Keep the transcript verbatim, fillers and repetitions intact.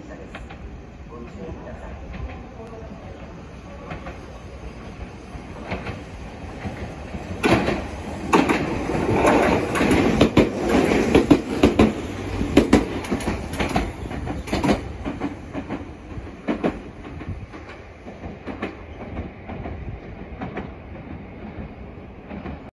車です。ご注意ください。